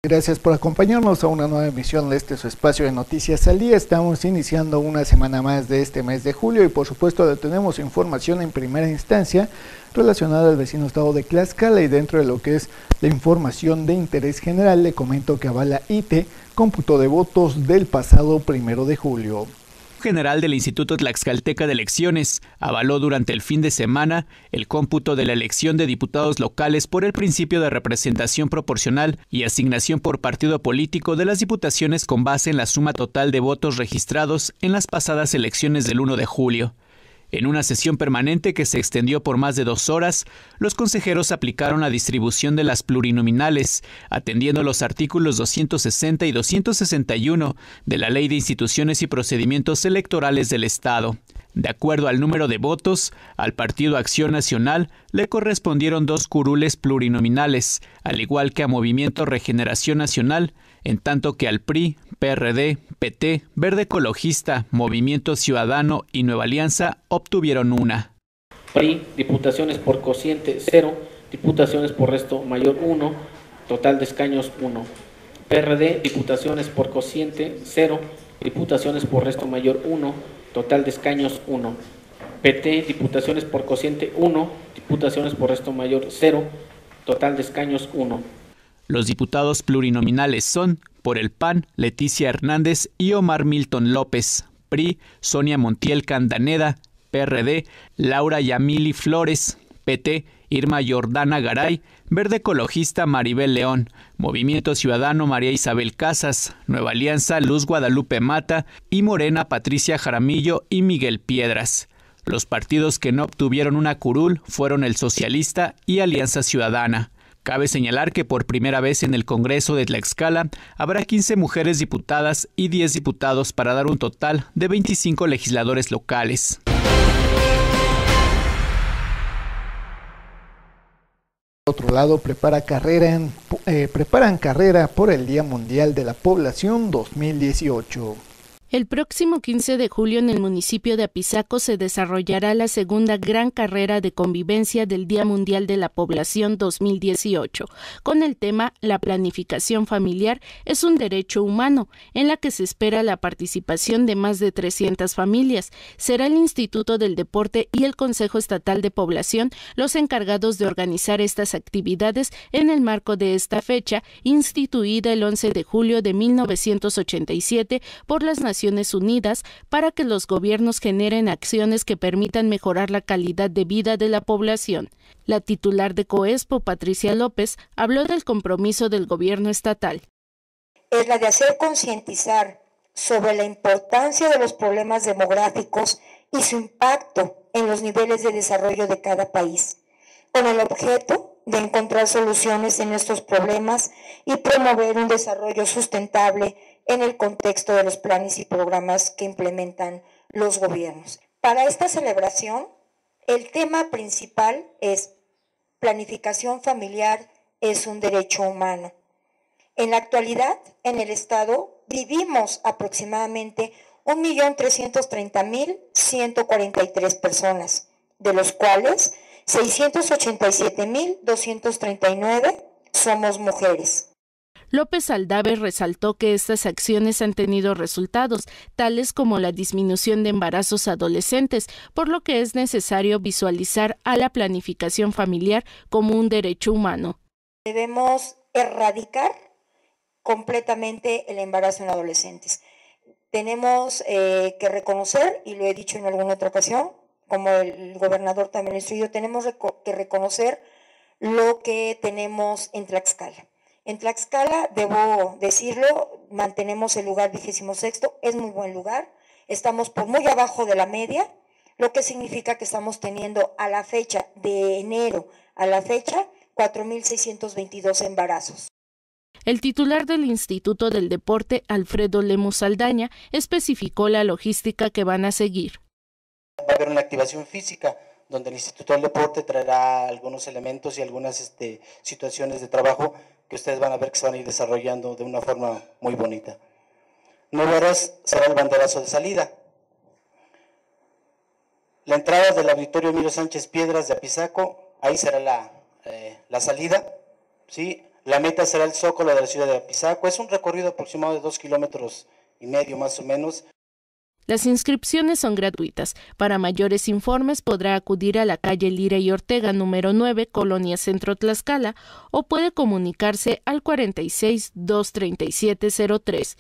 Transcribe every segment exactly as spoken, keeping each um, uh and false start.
Gracias por acompañarnos a una nueva emisión de este su espacio de Noticias al Día. Estamos iniciando una semana más de este mes de julio y por supuesto tenemos información en primera instancia relacionada al vecino estado de Tlaxcala, y dentro de lo que es la información de interés general le comento que avala I T E cómputo de votos del pasado primero de julio. General del Instituto Tlaxcalteca de Elecciones avaló durante el fin de semana el cómputo de la elección de diputados locales por el principio de representación proporcional y asignación por partido político de las diputaciones con base en la suma total de votos registrados en las pasadas elecciones del primero de julio. En una sesión permanente que se extendió por más de dos horas, los consejeros aplicaron la distribución de las plurinominales, atendiendo los artículos doscientos sesenta y doscientos sesenta y uno de la Ley de Instituciones y Procedimientos Electorales del Estado. De acuerdo al número de votos, al Partido Acción Nacional le correspondieron dos curules plurinominales, al igual que a Movimiento Regeneración Nacional, en tanto que al P R I, P R D, P T, Verde Ecologista, Movimiento Ciudadano y Nueva Alianza obtuvieron una. P R I, diputaciones por cociente cero, diputaciones por resto mayor uno, total de escaños uno. P R D, diputaciones por cociente cero, diputaciones por resto mayor uno, total de escaños uno. P T, diputaciones por cociente uno, diputaciones por resto mayor cero, total de escaños uno. Los diputados plurinominales son, por el P A N, Leticia Hernández y Omar Milton López; P R I, Sonia Montiel Candaneda; P R D, Laura Yamili Flores; P T, Irma Jordana Garay; Verde Ecologista, Maribel León; Movimiento Ciudadano, María Isabel Casas; Nueva Alianza, Luz Guadalupe Mata; y Morena, Patricia Jaramillo y Miguel Piedras. Los partidos que no obtuvieron una curul fueron el Socialista y Alianza Ciudadana. Cabe señalar que por primera vez en el Congreso de Tlaxcala habrá quince mujeres diputadas y diez diputados para dar un total de veinticinco legisladores locales. Por otro lado, prepara carrera en, eh, preparan carrera por el Día Mundial de la Población dos mil dieciocho. El próximo quince de julio en el municipio de Apizaco se desarrollará la segunda gran carrera de convivencia del Día Mundial de la Población dos mil dieciocho, con el tema La planificación familiar es un derecho humano, en la que se espera la participación de más de trescientas familias. Será el Instituto del Deporte y el Consejo Estatal de Población los encargados de organizar estas actividades en el marco de esta fecha, instituida el once de julio de mil novecientos ochenta y siete por las Naciones Unidas, para que los gobiernos generen acciones que permitan mejorar la calidad de vida de la población. La titular de COESPO, Patricia López, habló del compromiso del gobierno estatal. Es la de hacer concientizar sobre la importancia de los problemas demográficos y su impacto en los niveles de desarrollo de cada país, con el objeto de encontrar soluciones en estos problemas y promover un desarrollo sustentable en el contexto de los planes y programas que implementan los gobiernos. Para esta celebración, el tema principal es planificación familiar es un derecho humano. En la actualidad, en el Estado, vivimos aproximadamente un millón trescientos treinta mil ciento cuarenta y tres personas, de los cuales seiscientos ochenta y siete mil doscientos treinta y nueve somos mujeres. López Aldave resaltó que estas acciones han tenido resultados, tales como la disminución de embarazos adolescentes, por lo que es necesario visualizar a la planificación familiar como un derecho humano. Debemos erradicar completamente el embarazo en adolescentes. Tenemos eh, que reconocer, y lo he dicho en alguna otra ocasión, como el gobernador también lo instruyó, tenemos que reconocer lo que tenemos en Tlaxcala. En Tlaxcala, debo decirlo, mantenemos el lugar vigésimo sexto, es muy buen lugar, estamos por muy abajo de la media, lo que significa que estamos teniendo a la fecha de enero a la fecha cuatro mil seiscientos veintidós embarazos. El titular del Instituto del Deporte, Alfredo Lemus Saldaña, especificó la logística que van a seguir. Va a haber una activación física, donde el Instituto del Deporte traerá algunos elementos y algunas este, situaciones de trabajo que ustedes van a ver que se van a ir desarrollando de una forma muy bonita. Nueve horas será el banderazo de salida. La entrada del auditorio Emilio Sánchez Piedras de Apizaco, ahí será la, eh, la salida, ¿sí? La meta será el Zócalo de la ciudad de Apizaco. Es un recorrido aproximado de dos kilómetros y medio más o menos. Las inscripciones son gratuitas. Para mayores informes podrá acudir a la calle Lira y Ortega número nueve, Colonia Centro Tlaxcala, o puede comunicarse al cuarenta y seis, doscientos treinta y siete cero tres.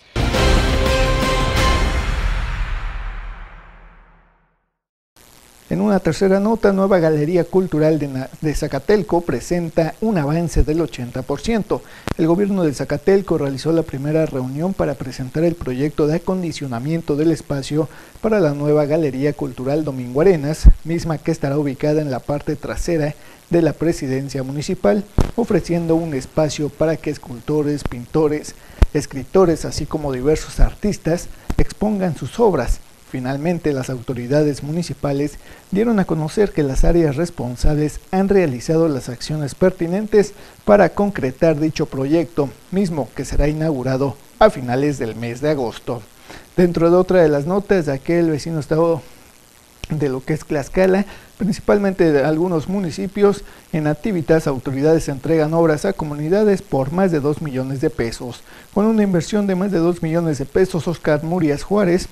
En una tercera nota, Nueva Galería Cultural de, de Zacatelco presenta un avance del ochenta por ciento. El gobierno de Zacatelco realizó la primera reunión para presentar el proyecto de acondicionamiento del espacio para la nueva Galería Cultural Domingo Arenas, misma que estará ubicada en la parte trasera de la presidencia municipal, ofreciendo un espacio para que escultores, pintores, escritores, así como diversos artistas expongan sus obras. Finalmente, las autoridades municipales dieron a conocer que las áreas responsables han realizado las acciones pertinentes para concretar dicho proyecto, mismo que será inaugurado a finales del mes de agosto. Dentro de otra de las notas de aquel vecino estado de lo que es Tlaxcala, principalmente de algunos municipios, en actividades autoridades entregan obras a comunidades por más de dos millones de pesos. Con una inversión de más de dos millones de pesos, Oscar Murias Juárez,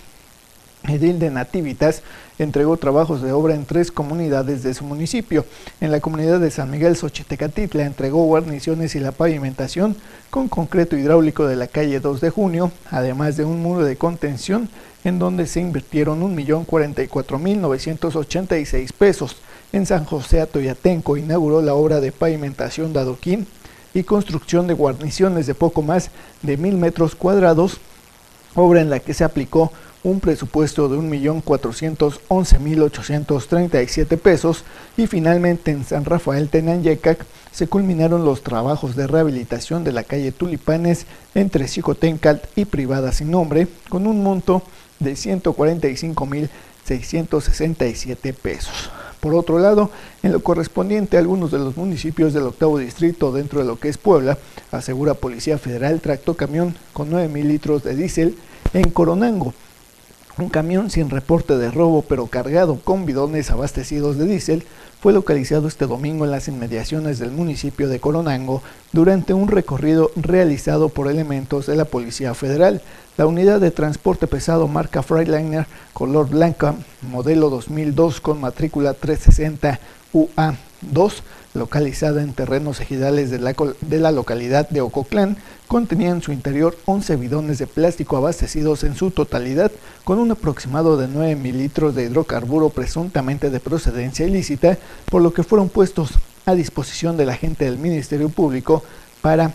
edil de Nativitas, entregó trabajos de obra en tres comunidades de su municipio. En la comunidad de San Miguel Xochitecatitla entregó guarniciones y la pavimentación con concreto hidráulico de la calle dos de junio, además de un muro de contención en donde se invirtieron un millón cuarenta y cuatro mil novecientos ochenta y seis pesos. En San José Atoyatenco inauguró la obra de pavimentación de adoquín y construcción de guarniciones de poco más de mil metros cuadrados, obra en la que se aplicó un presupuesto de un millón cuatrocientos once mil ochocientos treinta y siete pesos. Y finalmente en San Rafael Tenanyecac se culminaron los trabajos de rehabilitación de la calle Tulipanes entre Xicoténcatl y Privada Sin Nombre, con un monto de ciento cuarenta y cinco mil seiscientos sesenta y siete pesos. Por otro lado, en lo correspondiente a algunos de los municipios del octavo distrito dentro de lo que es Puebla, asegura Policía Federal tractó camión con nueve mil litros de diésel en Coronango. Un camión sin reporte de robo pero cargado con bidones abastecidos de diésel fue localizado este domingo en las inmediaciones del municipio de Coronango durante un recorrido realizado por elementos de la Policía Federal. La unidad de transporte pesado marca Freightliner color blanca, modelo dos mil dos con matrícula trescientos sesenta U A dos, localizada en terrenos ejidales de la, de la localidad de Ococlán, contenía en su interior once bidones de plástico abastecidos en su totalidad con un aproximado de nueve mil litros de hidrocarburo presuntamente de procedencia ilícita, por lo que fueron puestos a disposición del agente del Ministerio Público para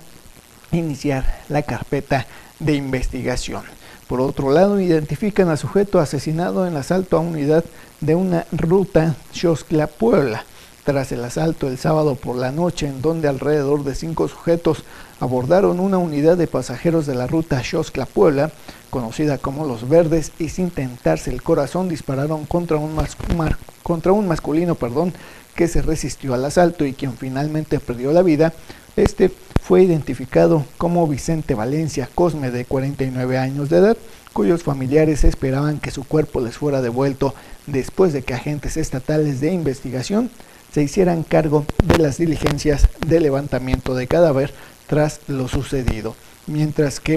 iniciar la carpeta de investigación. Por otro lado, identifican a sujeto asesinado en asalto a unidad de una ruta Xoxtla-Puebla. Tras el asalto el sábado por la noche, en donde alrededor de cinco sujetos abordaron una unidad de pasajeros de la ruta Xoxtla-Puebla, conocida como Los Verdes, y sin tentarse el corazón dispararon contra un, mas contra un masculino perdón, que se resistió al asalto y quien finalmente perdió la vida. Este fue identificado como Vicente Valencia Cosme, de cuarenta y nueve años de edad, cuyos familiares esperaban que su cuerpo les fuera devuelto después de que agentes estatales de investigación se hicieran cargo de las diligencias de levantamiento de cadáver tras lo sucedido, mientras que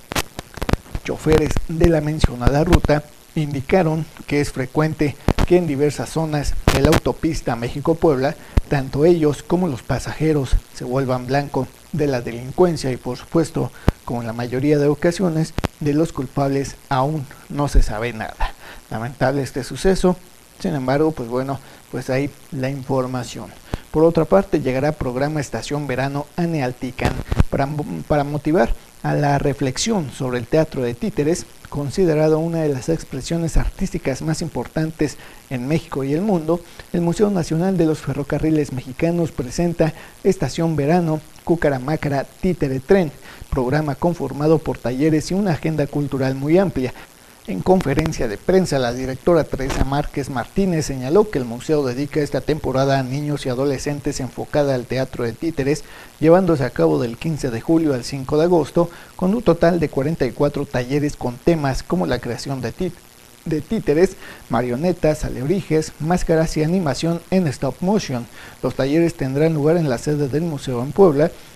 choferes de la mencionada ruta indicaron que es frecuente que en diversas zonas de la autopista México-Puebla, tanto ellos como los pasajeros se vuelvan blanco de la delincuencia y, por supuesto, como en la mayoría de ocasiones, de los culpables aún no se sabe nada. Lamentable este suceso. Sin embargo, pues bueno, pues ahí la información. Por otra parte, llegará programa Estación Verano a Nealtican para, para motivar a la reflexión sobre el teatro de títeres, considerado una de las expresiones artísticas más importantes en México y el mundo. El Museo Nacional de los Ferrocarriles Mexicanos presenta Estación Verano Cucaramácara Títere Tren, programa conformado por talleres y una agenda cultural muy amplia. En conferencia de prensa, la directora Teresa Márquez Martínez señaló que el museo dedica esta temporada a niños y adolescentes enfocada al teatro de títeres, llevándose a cabo del quince de julio al cinco de agosto, con un total de cuarenta y cuatro talleres con temas como la creación de, tí de títeres, marionetas, alebrijes, máscaras y animación en stop motion. Los talleres tendrán lugar en la sede del museo en Puebla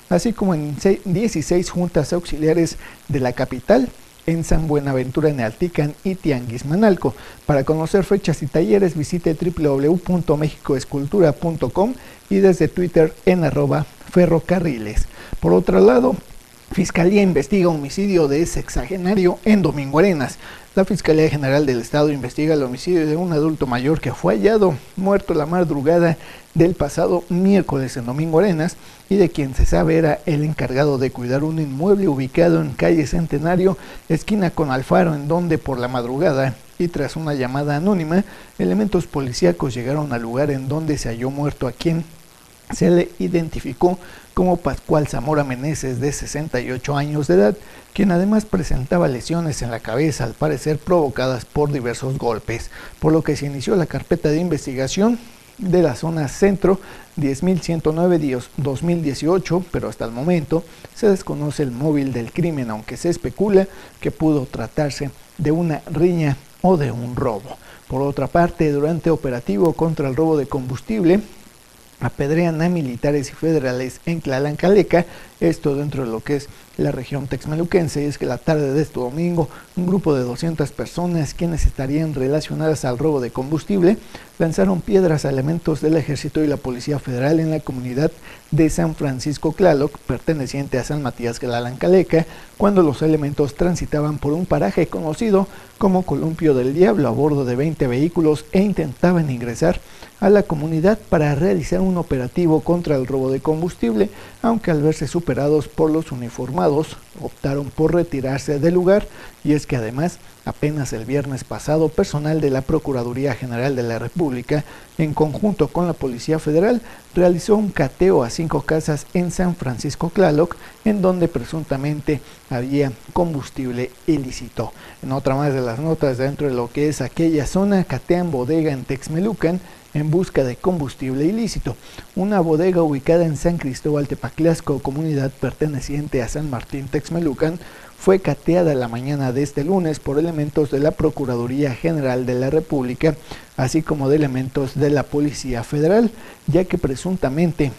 así como en dieciséis juntas auxiliares de la capital, en San Buenaventura, Nealtican y Tianguismanalco. Para conocer fechas y talleres, visite doble u doble u doble u punto mexicoescultura punto com y desde Twitter en arroba ferrocarriles. Por otro lado, Fiscalía investiga homicidio de sexagenario en Domingo Arenas. La Fiscalía General del Estado investiga el homicidio de un adulto mayor que fue hallado muerto la madrugada del pasado miércoles en Domingo Arenas y de quien se sabe era el encargado de cuidar un inmueble ubicado en calle Centenario, esquina con Alfaro, en donde por la madrugada y tras una llamada anónima, elementos policíacos llegaron al lugar en donde se halló muerto, a quien se le identificó como Pascual Zamora Meneses, de sesenta y ocho años de edad, quien además presentaba lesiones en la cabeza, al parecer provocadas por diversos golpes, por lo que se inició la carpeta de investigación de la zona centro diez mil ciento nueve dos mil dieciocho, pero hasta el momento se desconoce el móvil del crimen, aunque se especula que pudo tratarse de una riña o de un robo. Por otra parte, durante operativo contra el robo de combustible, apedrean a militares y federales en Tlalancaleca, esto dentro de lo que es la región texmeluquense. Y es que la tarde de este domingo, un grupo de doscientas personas, quienes estarían relacionadas al robo de combustible, lanzaron piedras a elementos del Ejército y la Policía Federal en la comunidad de San Francisco Tlaloc, perteneciente a San Matías Tlalancaleca, cuando los elementos transitaban por un paraje conocido como Columpio del Diablo a bordo de veinte vehículos e intentaban ingresar a la comunidad para realizar un operativo contra el robo de combustible, aunque al verse superados por los uniformados optaron por retirarse del lugar. Y es que además, apenas el viernes pasado, personal de la Procuraduría General de la República, en conjunto con la Policía Federal, realizó un cateo a cinco casas en San Francisco Tlaloc, en donde presuntamente había combustible ilícito. En otra más de las notas, dentro de lo que es aquella zona, catean bodega en Texmelucan en busca de combustible ilícito. Una bodega ubicada en San Cristóbal Tepaclasco, comunidad perteneciente a San Martín Texmelucan, fue cateada la mañana de este lunes por elementos de la Procuraduría General de la República, así como de elementos de la Policía Federal, ya que presuntamente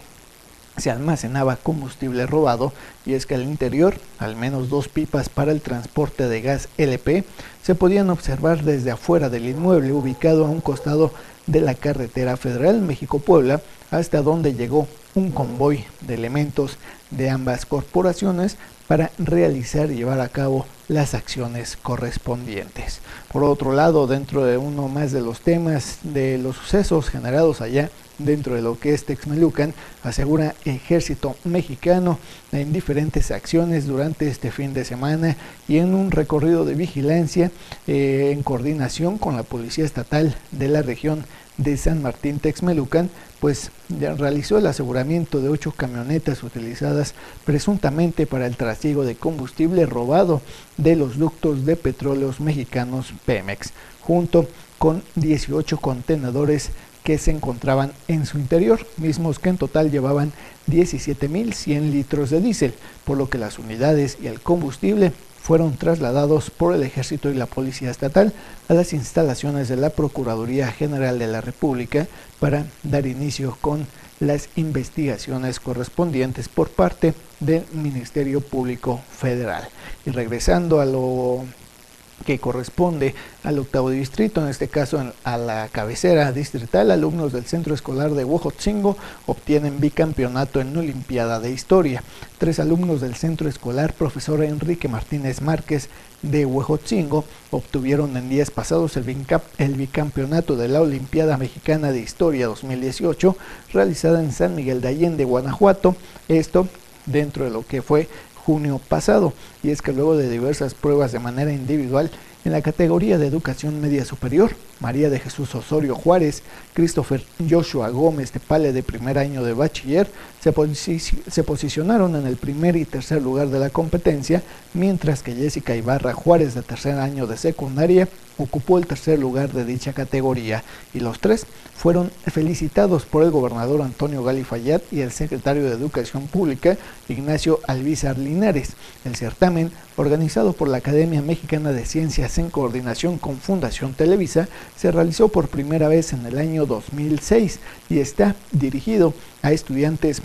se almacenaba combustible robado. Y es que al interior, al menos dos pipas para el transporte de gas L P se podían observar desde afuera del inmueble, ubicado a un costado de la carretera federal México-Puebla, hasta donde llegó un convoy de elementos de ambas corporaciones para realizar y llevar a cabo las acciones correspondientes. Por otro lado, dentro de uno más de los temas de los sucesos generados allá dentro de lo que es Texmelucan, asegura Ejército Mexicano en diferentes acciones durante este fin de semana y en un recorrido de vigilancia eh, en coordinación con la Policía Estatal de la región de San Martín Texmelucan, pues ya realizó el aseguramiento de ocho camionetas utilizadas presuntamente para el trasiego de combustible robado de los ductos de petróleos mexicanos Pemex, junto con dieciocho contenedores que se encontraban en su interior, mismos que en total llevaban diecisiete mil cien litros de diésel, por lo que las unidades y el combustible fueron trasladados por el Ejército y la Policía Estatal a las instalaciones de la Procuraduría General de la República para dar inicio con las investigaciones correspondientes por parte del Ministerio Público Federal. Y regresando a lo que corresponde al octavo distrito, en este caso en, a la cabecera distrital, alumnos del Centro Escolar de Huejotzingo obtienen bicampeonato en Olimpiada de Historia. Tres alumnos del Centro Escolar Profesor Enrique Martínez Márquez de Huejotzingo obtuvieron en días pasados el, bicamp el bicampeonato de la Olimpiada Mexicana de Historia dos mil dieciocho, realizada en San Miguel de Allende, Guanajuato, esto dentro de lo que fue junio pasado. Y es que luego de diversas pruebas de manera individual en la categoría de educación media superior, María de Jesús Osorio Juárez, Christopher Joshua Gómez de Pale de primer año de bachiller se, posi se posicionaron en el primer y tercer lugar de la competencia, mientras que Jessica Ibarra Juárez de tercer año de secundaria ocupó el tercer lugar de dicha categoría, y los tres fueron felicitados por el gobernador Antonio Gali Fayad y el secretario de Educación Pública Ignacio Alvízar Linares. El certamen, organizado por la Academia Mexicana de Ciencias en coordinación con Fundación Televisa, se realizó por primera vez en el año dos mil seis y está dirigido a estudiantes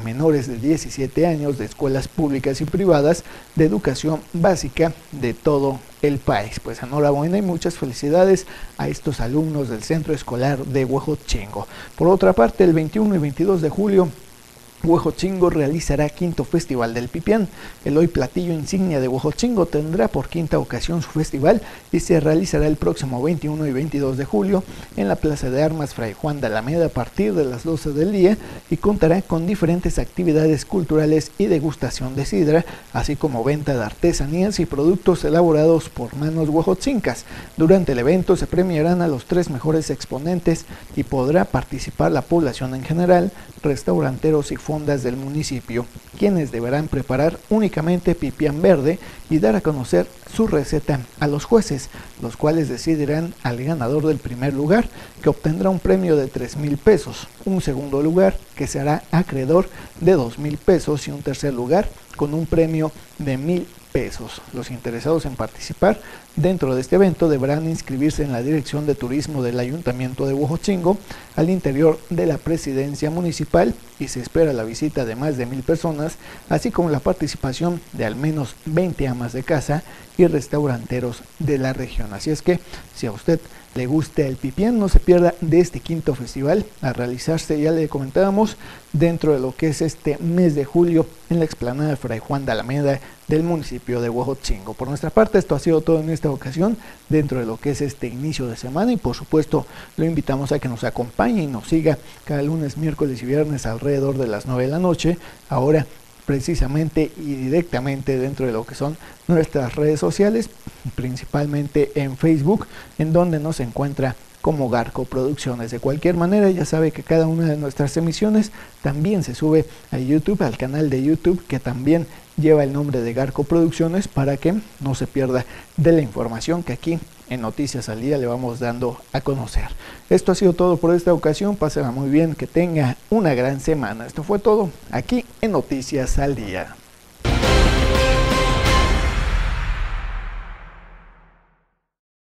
menores de diecisiete años de escuelas públicas y privadas de educación básica de todo el país. Pues enhorabuena y muchas felicidades a estos alumnos del Centro Escolar de Huejotzingo. Por otra parte, el veintiuno y veintidós de julio, Huejotzingo realizará quinto Festival del Pipián. El hoy platillo insignia de Huejotzingo tendrá por quinta ocasión su festival y se realizará el próximo veintiuno y veintidós de julio en la Plaza de Armas Fray Juan de Alameda a partir de las doce del día y contará con diferentes actividades culturales y degustación de sidra, así como venta de artesanías y productos elaborados por manos huejotzincas. Durante el evento se premiarán a los tres mejores exponentes y podrá participar la población en general, restauranteros y fondas del municipio, quienes deberán preparar únicamente pipián verde y dar a conocer su receta a los jueces, los cuales decidirán al ganador del primer lugar, que obtendrá un premio de tres mil pesos, un segundo lugar que será acreedor de dos mil pesos y un tercer lugar con un premio de mil pesos. Los interesados en participar dentro de este evento deberán inscribirse en la Dirección de Turismo del Ayuntamiento de Huejotzingo al interior de la presidencia municipal y se espera la visita de más de mil personas, así como la participación de al menos veinte amas de casa y restauranteros de la región. Así es que si a usted le gusta el pipián, no se pierda de este quinto festival a realizarse, ya le comentábamos, dentro de lo que es este mes de julio en la explanada de Fray Juan de Alameda del municipio de Huejotzingo. Por nuestra parte, esto ha sido todo en esta ocasión dentro de lo que es este inicio de semana y por supuesto lo invitamos a que nos acompañe y nos siga cada lunes, miércoles y viernes alrededor de las nueve de la noche, ahora precisamente y directamente dentro de lo que son nuestras redes sociales, principalmente en Facebook, en donde nos encuentra como Garco Producciones. De cualquier manera, ya sabe que cada una de nuestras emisiones también se sube a YouTube, al canal de YouTube, que también lleva el nombre de Garco Producciones, para que no se pierda de la información que aquí en Noticias al Día le vamos dando a conocer. Esto ha sido todo por esta ocasión, pásenla muy bien, que tenga una gran semana. Esto fue todo aquí en Noticias al Día.